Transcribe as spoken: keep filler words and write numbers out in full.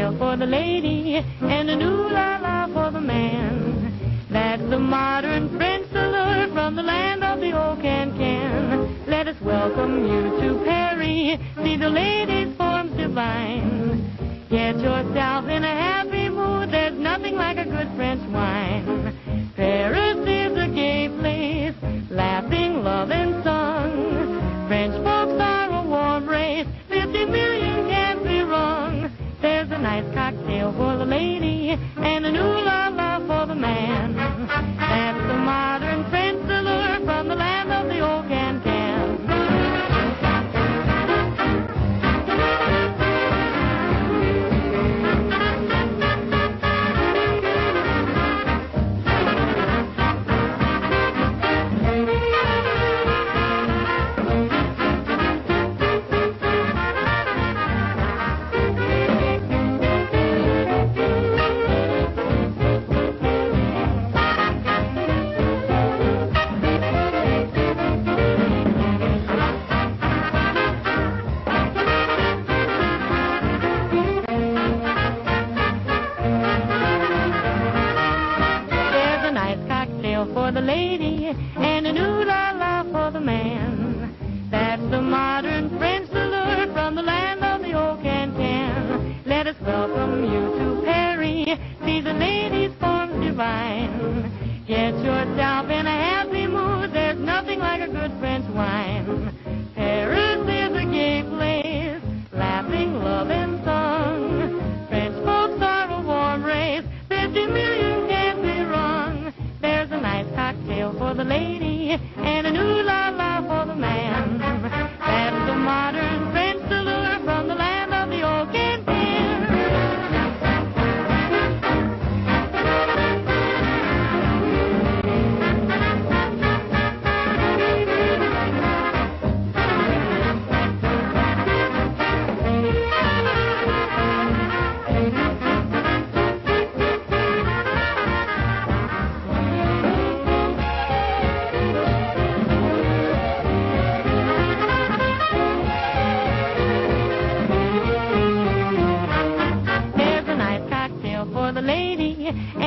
cocktail for the lady and an ooh-la-la for the man. That's the modern French salute from the land of the old can-can. Let us welcome you to Paris, see the ladies' forms divine. Get yourself in a happy mood, there's nothing like a good French wine. Paris is a gay place, laughing, love, and song. French folks are a warm race, fifty million can't be wrong. There's a nice cocktail for the lady and an ooh-la-la for the man. That's the modern French allure from the land of the old can-can. For the lady and an ooh-la-la for the man. That's the modern French allure from the land of the old can-can. Let us welcome you to Paris, see the ladies' forms divine. Get yourself in a happy mood, there's nothing like a good French wine. Paris is a gay place, laughing, love, and song. French folks are a warm race, fifty million can't be wrong. There's a nice cocktail for the lady and an ooh-la-la for the man. That's the modern French allure from the land of the old can-can. For the lady